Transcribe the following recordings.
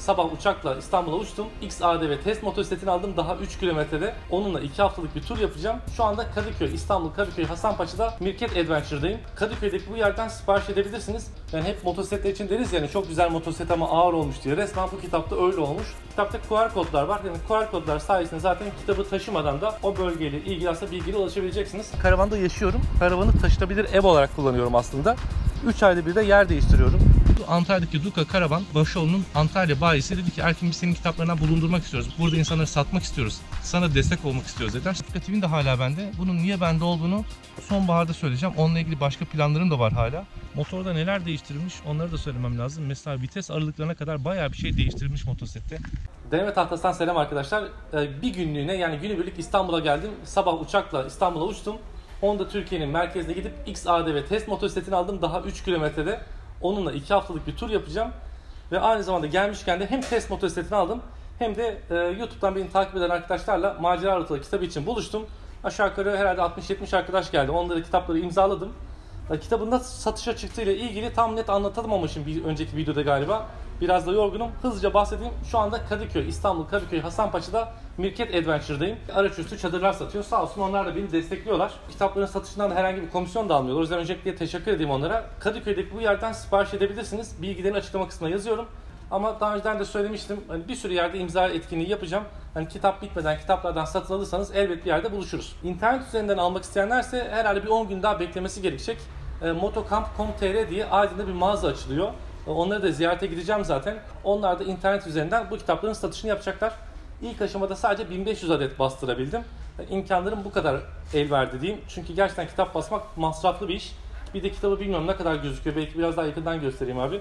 Sabah uçakla İstanbul'a uçtum. XADV test motosikletini aldım daha 3 kilometrede. Onunla 2 haftalık bir tur yapacağım. Şu anda Kadıköy, İstanbul Kadıköy Hasanpaşa'da Mirket Adventure'dayım. Kadıköy'deki bu yerden sipariş edebilirsiniz. Yani hep motosikletler için deriz yani çok güzel motosiklet ama ağır olmuş diye. Resmen bu kitapta öyle olmuş. Kitapta QR kodlar var. Yani QR kodlar sayesinde zaten kitabı taşımadan da o bölgeyle ilgili aslında bilgiye ulaşabileceksiniz. Karavanda yaşıyorum. Karavanı taşınabilir ev olarak kullanıyorum aslında. 3 ayda bir de yer değiştiriyorum. Antalya'daki Duka Karavan Başoğlu'nun Antalya bayisi dedi ki Erkin biz senin kitaplarından bulundurmak istiyoruz. Burada insanları satmak istiyoruz. Sana destek olmak istiyoruz dediler. Sertifikatım de hala bende. Bunun niye bende olduğunu sonbaharda söyleyeceğim. Onunla ilgili başka planlarım da var hala. Motorda neler değiştirilmiş onları da söylemem lazım. Mesela vites aralıklarına kadar bayağı bir şey değiştirilmiş motosiklette. Deneme tahtasından selam arkadaşlar. Bir günlüğüne yani günübirlik İstanbul'a geldim. Sabah uçakla İstanbul'a uçtum. Honda Türkiye'nin merkezine gidip XADV test motosikletini aldım daha 3 kilometrede. Onunla 2 haftalık bir tur yapacağım. Ve aynı zamanda gelmişken de hem test motosikletini aldım hem de YouTube'dan beni takip eden arkadaşlarla Macera Rutaları kitabı için buluştum. Aşağı yukarı herhalde 60-70 arkadaş geldi. Onları kitapları imzaladım. Kitabın nasıl satışa çıktığıyla ilgili tam net anlatamamışım bir önceki videoda galiba. Biraz da yorgunum. Hızlıca bahsedeyim. Şu anda Kadıköy, İstanbul Kadıköy Hasanpaşa'da Mirket Adventure'dayım. Araçüstü çadırlar satıyor. Sağ olsun onlar da beni destekliyorlar. Kitapların satışından da herhangi bir komisyon da almıyorlar. O yüzden öncelikle teşekkür edeyim onlara. Kadıköy'deki bu yerden sipariş edebilirsiniz. Bilgilerin açıklama kısmına yazıyorum. Ama daha önceden de söylemiştim. Hani bir sürü yerde imza etkinliği yapacağım. Hani kitap bitmeden kitaplardan satın alırsanız elbet bir yerde buluşuruz. İnternet üzerinden almak isteyenlerse herhalde bir 10 gün daha beklemesi gerekecek. Motokamp.com.tr diye Aydın'da bir mağaza açılıyor. Onları da ziyarete gideceğim zaten. Onlar da internet üzerinden bu kitapların satışını yapacaklar. İlk aşamada sadece 1500 adet bastırabildim. İmkanlarım bu kadar el verdi diyeyim. Çünkü gerçekten kitap basmak masraflı bir iş. Bir de kitabı bilmiyorum ne kadar gözüküyor. Belki biraz daha yakından göstereyim abi.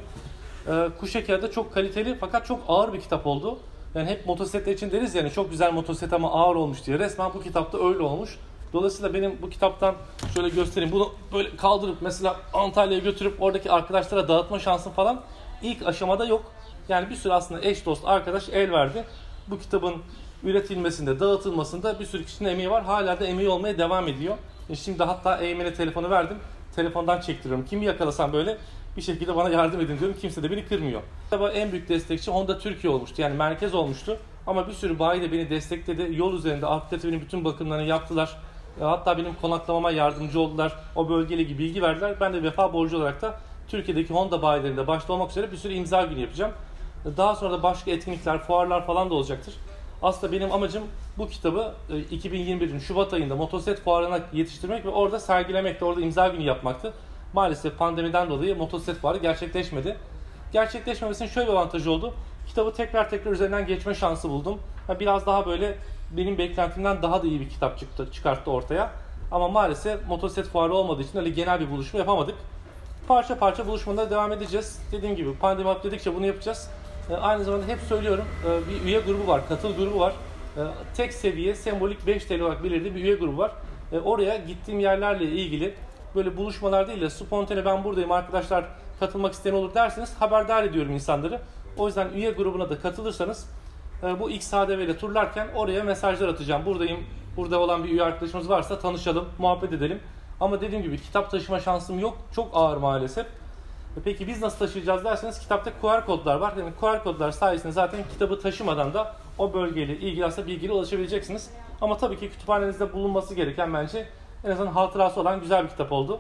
Kuş şekeri de çok kaliteli fakat çok ağır bir kitap oldu. Yani hep motosikletler için deriz yani çok güzel motosiklet ama ağır olmuş diye. Resmen bu kitapta öyle olmuş. Dolayısıyla benim bu kitaptan şöyle göstereyim. Bunu böyle kaldırıp mesela Antalya'ya götürüp oradaki arkadaşlara dağıtma şansım falan ilk aşamada yok. Yani bir sürü aslında eş dost arkadaş el verdi. Bu kitabın üretilmesinde, dağıtılmasında bir sürü kişinin emeği var. Hala da emeği olmaya devam ediyor. Şimdi hatta Eymen'e telefonu verdim. Telefondan çektiriyorum. Kimi yakalasam böyle bir şekilde bana yardım edin diyorum. Kimse de beni kırmıyor. Tabii en büyük destekçi Honda Türkiye olmuştu. Yani merkez olmuştu. Ama bir sürü bayi de beni destekledi. Yol üzerinde Aktivity'nin bütün bakımlarını yaptılar. Hatta benim konaklamama yardımcı oldular. O bölgeyle ilgili bilgi verdiler. Ben de vefa borcu olarak da Türkiye'deki Honda bayilerinde başta olmak üzere bir sürü imza günü yapacağım. Daha sonra da başka etkinlikler, fuarlar falan da olacaktır. Aslında benim amacım bu kitabı 2021'in Şubat ayında motosiklet fuarına yetiştirmek ve orada sergilemek, orada imza günü yapmaktı. Maalesef pandemiden dolayı motosiklet fuarı gerçekleşmedi. Gerçekleşmemesinin şöyle bir avantajı oldu. Kitabı tekrar üzerinden geçme şansı buldum. Biraz daha böyle benim beklentimden daha da iyi bir kitap çıkarttı ortaya. Ama maalesef motosiklet fuarı olmadığı için öyle genel bir buluşma yapamadık. Parça parça buluşmalara devam edeceğiz. Dediğim gibi pandemi atladıkça bunu yapacağız. Aynı zamanda hep söylüyorum bir üye grubu var, katıl grubu var. Tek seviye sembolik 5 TL olarak belirli bir üye grubu var. Oraya gittiğim yerlerle ilgili böyle buluşmalar değil de spontane ben buradayım arkadaşlar katılmak isteyen olur derseniz haberdar ediyorum insanları. O yüzden üye grubuna da katılırsanız bu XADV ile turlarken oraya mesajlar atacağım. Buradayım, burada olan bir üye arkadaşımız varsa tanışalım, muhabbet edelim. Ama dediğim gibi kitap taşıma şansım yok. Çok ağır maalesef. Peki biz nasıl taşıyacağız derseniz kitapta QR kodlar var. Yani QR kodlar sayesinde zaten kitabı taşımadan da o bölgeyle ilgili aslında bilgiye ulaşabileceksiniz. Ama tabii ki kütüphanenizde bulunması gereken bence en azından hatırası olan güzel bir kitap oldu.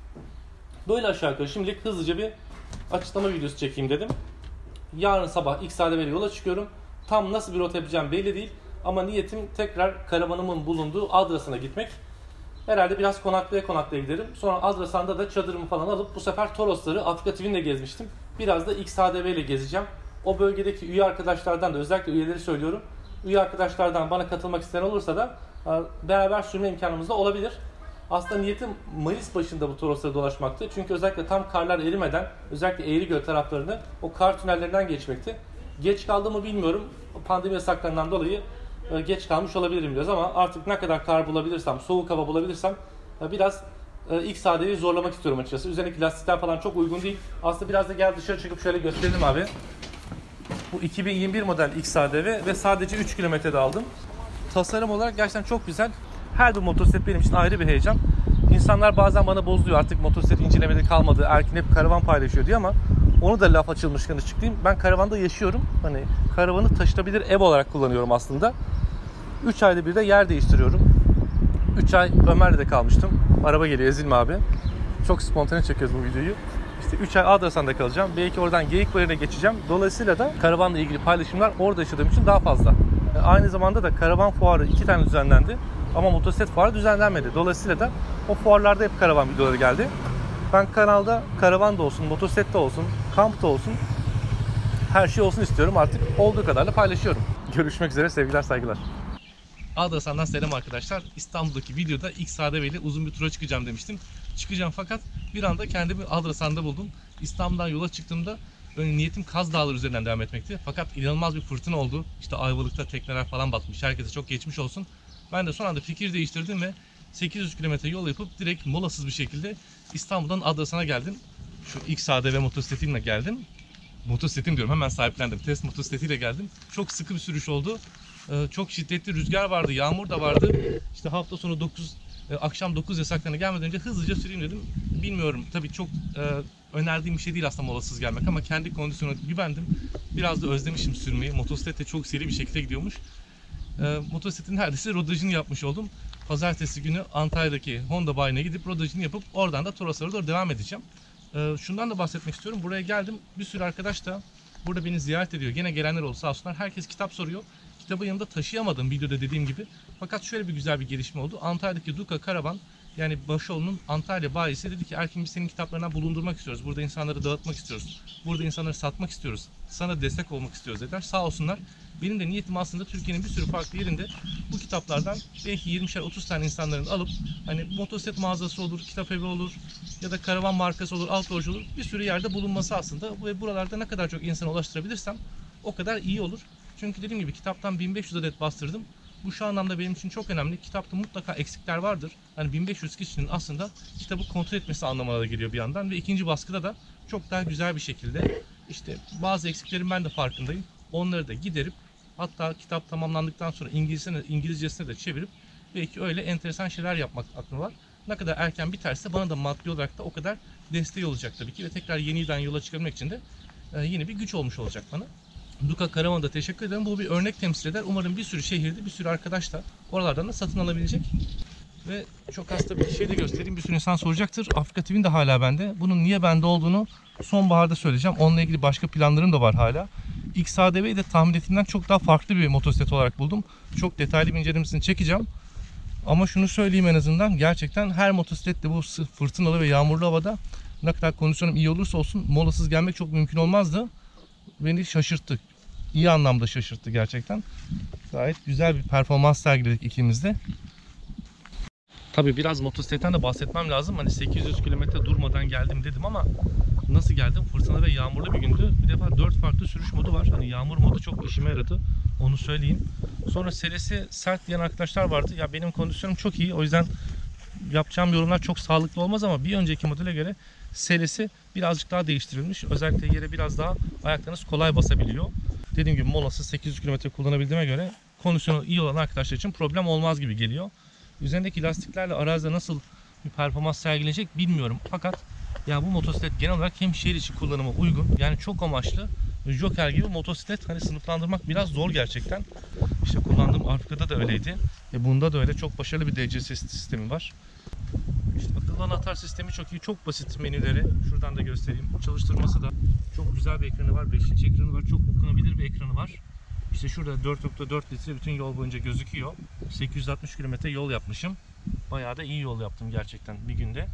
Böyle aşağı yukarı şimdilik hızlıca bir açıklama videosu çekeyim dedim. Yarın sabah XADV ile yola çıkıyorum. Tam nasıl bir rota yapacağım belli değil. Ama niyetim tekrar karavanımın bulunduğu Adrasan'a gitmek. Herhalde biraz konaklaya giderim. Sonra Adrasan'da da çadırımı falan alıp bu sefer Torosları Afrika TV'nde gezmiştim. Biraz da XADV ile gezeceğim. O bölgedeki üye arkadaşlardan da özellikle üyeleri söylüyorum. Üye arkadaşlardan bana katılmak isteyen olursa da beraber sürme imkanımız da olabilir. Aslında niyetim Mayıs başında bu Torosları dolaşmaktı. Çünkü özellikle tam karlar erimeden özellikle Eğrigöl taraflarını o kar tünellerinden geçmekti. Geç kaldığımı bilmiyorum. Pandemi yasaklarından dolayı geç kalmış olabilirim biraz ama artık ne kadar kar bulabilirsem, soğuk hava bulabilirsem biraz XADV'yi zorlamak istiyorum açıkçası. Üzerindeki lastikler falan çok uygun değil. Aslında biraz da gel dışarı çıkıp şöyle gösterelim abi. Bu 2021 model XADV ve sadece 3 kilometrede aldım. Tasarım olarak gerçekten çok güzel. Her bir motosiklet benim için ayrı bir heyecan. İnsanlar bazen bana bozuluyor artık motosiklet incelemeleri kalmadı. Erkin hep karavan paylaşıyor diyor ama Onu da laf açılmışken açıklayayım. Ben karavanda yaşıyorum. Hani karavanı taşınabilir ev olarak kullanıyorum aslında. 3 ayda bir de yer değiştiriyorum. 3 ay Ömer'le de kalmıştım. Araba geliyor, ezilme abi. Çok spontane çekiyoruz bu videoyu. İşte 3 ay Adrasan'da kalacağım. Belki oradan Geyikbayırı'na geçeceğim. Dolayısıyla da karavanla ilgili paylaşımlar orada yaşadığım için daha fazla. Aynı zamanda da karavan fuarı 2 tane düzenlendi. Ama motosiklet fuarı düzenlenmedi. Dolayısıyla da o fuarlarda hep karavan videoları geldi. Ben kanalda karavan da olsun, motosiklet de olsun, kamp da olsun, her şey olsun istiyorum. Artık olduğu kadarla paylaşıyorum. Görüşmek üzere, sevgiler, saygılar. Adrasan'dan selam arkadaşlar. İstanbul'daki videoda XADV ile uzun bir tura çıkacağım demiştim. Çıkacağım fakat bir anda kendimi Adrasan'da buldum. İstanbul'dan yola çıktığımda niyetim Kaz Dağları üzerinden devam etmekti. Fakat inanılmaz bir fırtına oldu. İşte Ayvalık'ta tekneler falan batmış. Herkese çok geçmiş olsun. Ben de son anda fikir değiştirdim ve 800 kilometre yol yapıp direkt molasız bir şekilde İstanbul'dan Adrasan'a geldim. Şu XADV motosikletimle geldim. Motosikletim diyorum, hemen sahiplendim. Test motosikletiyle geldim. Çok sıkı bir sürüş oldu. Çok şiddetli rüzgar vardı, yağmur da vardı. İşte hafta sonu akşam 9 yasaklarına gelmeden önce hızlıca süreyim dedim. Bilmiyorum, tabii çok önerdiğim bir şey değil aslında molasız gelmek ama kendi kondisyonuma güvendim. Biraz da özlemişim sürmeyi. Motosiklet de çok seri bir şekilde gidiyormuş. Motosikletin neredeyse rodajını yapmış oldum. Pazartesi günü Antalya'daki Honda bayiine gidip rodajını yapıp oradan da Toroslara doğru devam edeceğim. Şundan da bahsetmek istiyorum. Buraya geldim. Bir sürü arkadaş da burada beni ziyaret ediyor. Gene gelenler oldu sağ olsunlar. Herkes kitap soruyor. Kitabı yanımda taşıyamadım videoda dediğim gibi. Fakat şöyle bir güzel bir gelişme oldu. Antalya'daki Duka Karavan, yani Başoğlu'nun Antalya bayisi dedi ki Erkin, biz senin kitaplarından bulundurmak istiyoruz. Burada insanları dağıtmak istiyoruz. Burada insanları satmak istiyoruz. Sana destek olmak istiyoruz dediler. Sağ olsunlar. Benim de niyetim aslında Türkiye'nin bir sürü farklı yerinde bu kitaplardan belki 20'şer 30 tane insanların alıp hani motosiklet mağazası olur, kitap evi olur ya da karavan markası olur, outdoorcu olur, bir sürü yerde bulunması aslında ve buralarda ne kadar çok insana ulaştırabilirsem o kadar iyi olur. Çünkü dediğim gibi kitaptan 1500 adet bastırdım. Bu şu anlamda benim için çok önemli. Kitapta mutlaka eksikler vardır. Hani 1500 kişinin aslında kitabı kontrol etmesi anlamına da geliyor bir yandan ve ikinci baskıda da çok daha güzel bir şekilde işte bazı eksiklerin ben de farkındayım. Onları da giderip hatta kitap tamamlandıktan sonra İngilizcesine de çevirip belki öyle enteresan şeyler yapmak aklım var. Ne kadar erken biterse bana da maddi olarak da o kadar desteği olacak tabii ki ve tekrar yeniden yola çıkabilmek için de yeni bir güç olmuş olacak bana. Duka Karavan'a teşekkür ederim. Bu bir örnek temsil eder. Umarım bir sürü şehirde bir sürü arkadaş da oralardan da satın alabilecek. Ve çok hasta bir şey de göstereyim. Bir sürü insan soracaktır. Afrika TV'nin de hala bende. Bunun niye bende olduğunu sonbaharda söyleyeceğim. Onunla ilgili başka planlarım da var hala. XADV'yi de tahmin ettiğimden çok daha farklı bir motosiklet olarak buldum. Çok detaylı bir incelemesini çekeceğim. Ama şunu söyleyeyim en azından. Gerçekten her motosiklette bu fırtınalı ve yağmurlu havada ne kadar kondisyonum iyi olursa olsun molasız gelmek çok mümkün olmazdı. Beni şaşırttı. İyi anlamda şaşırttı gerçekten. Gayet güzel bir performans sergiledik ikimiz de. Tabii biraz motosikletten de bahsetmem lazım. Hani 800 kilometre durmadan geldim dedim ama nasıl geldim? Fırtına ve yağmurlu bir gündü. Bir defa 4 farklı sürüş modu var. Hani yağmur modu çok işime yaradı. Onu söyleyeyim. Sonra selesi sert diyen arkadaşlar vardı. Ya benim kondisyonum çok iyi. O yüzden yapacağım yorumlar çok sağlıklı olmaz ama bir önceki modele göre selesi birazcık daha değiştirilmiş. Özellikle yere biraz daha ayaklarınız kolay basabiliyor. Dediğim gibi molası 800 km kullanabildiğime göre kondisyonu iyi olan arkadaşlar için problem olmaz gibi geliyor. Üzerindeki lastiklerle arazide nasıl bir performans sergileyecek bilmiyorum. Fakat ya bu motosiklet genel olarak hem şehir içi kullanıma uygun, yani çok amaçlı Joker gibi motosiklet, hani sınıflandırmak biraz zor gerçekten. İşte kullandığım Afrika'da da öyleydi. Bunda da öyle çok başarılı bir DCS sistemi var. İşte akıllı anahtar sistemi çok iyi, çok basit menüleri. Şuradan da göstereyim. Çalıştırması da çok güzel bir ekranı var. 5. ekranı var. Çok okunabilir bir ekranı var. İşte şurada 4.4 litre bütün yol boyunca gözüküyor. 860 kilometre yol yapmışım. Bayağı da iyi yol yaptım gerçekten bir günde.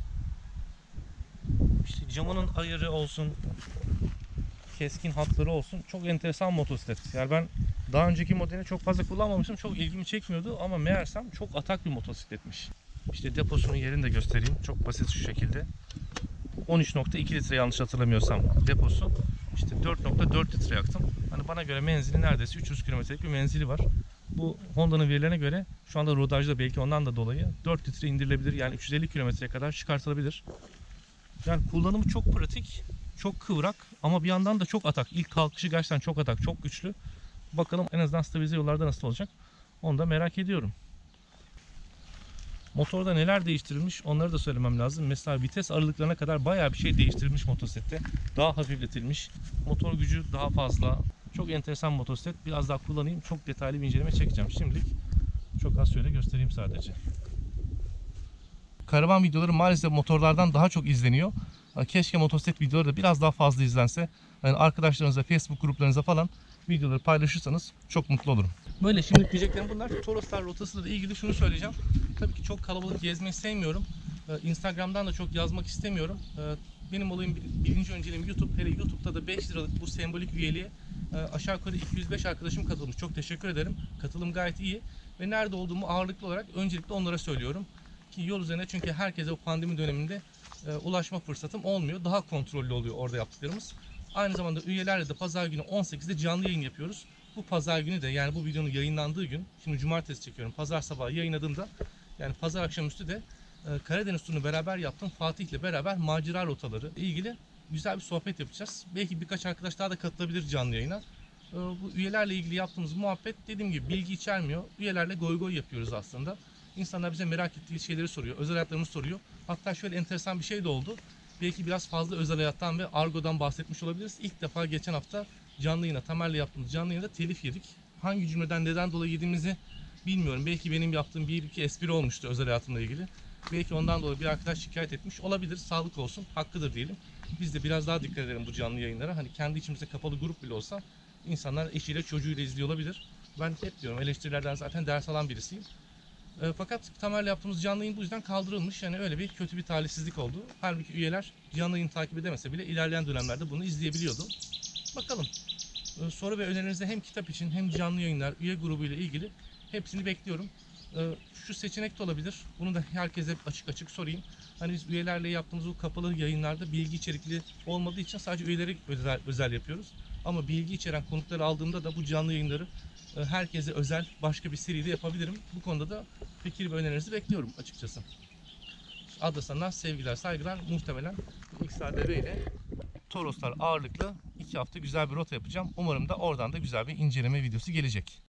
İşte camının ayarı olsun, keskin hatları olsun. Çok enteresan motosiklet. Yani ben daha önceki modelini çok fazla kullanmamıştım. Çok ilgimi çekmiyordu ama meğersem çok atak bir motosikletmiş. İşte deposunun yerini de göstereyim. Çok basit şu şekilde. 13.2 litre yanlış hatırlamıyorsam deposu. İşte 4.4 litre yaktım. Hani bana göre menzili neredeyse 300 kilometrelik bir menzili var. Bu Honda'nın verilerine göre şu anda rodajda, belki ondan da dolayı 4 litre indirilebilir. Yani 350 kilometreye kadar çıkartılabilir. Yani kullanımı çok pratik, çok kıvrak ama bir yandan da çok atak. İlk kalkışı gerçekten çok atak, çok güçlü. Bakalım en azından stabilize yollarda nasıl olacak, onu da merak ediyorum. Motorda neler değiştirilmiş onları da söylemem lazım. Mesela vites aralıklarına kadar bayağı bir şey değiştirilmiş motosiklette. Daha hafifletilmiş. Motor gücü daha fazla. Çok enteresan motosiklet. Biraz daha kullanayım. Çok detaylı bir inceleme çekeceğim. Şimdilik çok az şöyle göstereyim sadece. Karavan videoları maalesef motorlardan daha çok izleniyor. Keşke motosiklet videoları da biraz daha fazla izlense. Yani arkadaşlarınıza, Facebook gruplarınıza falan videoları paylaşırsanız çok mutlu olurum. Böyle şimdi diyeceklerim bunlar. Toroslar rotasıyla ilgili şunu söyleyeceğim. Tabii ki çok kalabalık gezmeyi sevmiyorum. Instagram'dan da çok yazmak istemiyorum. Benim olayım birinci önceliğim YouTube. Hele YouTube'da da 5 liralık bu sembolik üyeliğe aşağı yukarı 205 arkadaşım katılmış. Çok teşekkür ederim. Katılım gayet iyi. Ve nerede olduğumu ağırlıklı olarak öncelikle onlara söylüyorum. Ki yol üzerine, çünkü herkese bu pandemi döneminde ulaşma fırsatım olmuyor. Daha kontrollü oluyor orada yaptıklarımız. Aynı zamanda üyelerle de pazar günü 18'de canlı yayın yapıyoruz. Bu pazar günü de, yani bu videonun yayınlandığı gün, şimdi cumartesi çekiyorum, pazar sabahı yayınladığımda, yani pazar akşamüstü de Karadeniz turunu beraber yaptım. Fatih'le beraber macera rotaları ile ilgili güzel bir sohbet yapacağız. Belki birkaç arkadaş daha da katılabilir canlı yayına. Bu üyelerle ilgili yaptığımız muhabbet, dediğim gibi, bilgi içermiyor. Üyelerle goy goy yapıyoruz aslında. İnsanlar bize merak ettiği şeyleri soruyor, özel hayatlarımızı soruyor. Hatta şöyle enteresan bir şey de oldu. Belki biraz fazla özel hayattan ve argodan bahsetmiş olabiliriz. İlk defa geçen hafta canlı yayına, Tamer'le yaptığımız canlı yayında telif yedik. Hangi cümleden neden dolayı yediğimizi bilmiyorum. Belki benim yaptığım bir iki espri olmuştu özel hayatımla ilgili. Belki ondan dolayı bir arkadaş şikayet etmiş olabilir. Sağlık olsun, hakkıdır diyelim. Biz de biraz daha dikkat edelim bu canlı yayınlara. Hani kendi içimizde kapalı grup bile olsa insanlar eşiyle çocuğuyla izliyor olabilir. Ben hep diyorum, eleştirilerden zaten ders alan birisiyim. Fakat Tamer'le yaptığımız canlı yayın bu yüzden kaldırılmış. Yani öyle bir kötü bir talihsizlik oldu. Halbuki üyeler canlı yayını takip edemese bile ilerleyen dönemlerde bunu izleyebiliyordu. Bakalım. Soru ve önerinizi hem kitap için hem canlı yayınlar, üye grubu ile ilgili hepsini bekliyorum. Şu seçenek de olabilir. Bunu da herkese açık açık sorayım. Hani biz üyelerle yaptığımız bu kapalı yayınlarda bilgi içerikli olmadığı için sadece üyeleri özel yapıyoruz. Ama bilgi içeren konukları aldığımda da bu canlı yayınları herkese özel başka bir seride yapabilirim. Bu konuda da fikir ve önerinizi bekliyorum açıkçası. Adrasan'dan sevgiler, saygılar. Muhtemelen XADV ile Toroslar ağırlıklı 2 hafta güzel bir rota yapacağım. Umarım da oradan da güzel bir inceleme videosu gelecek.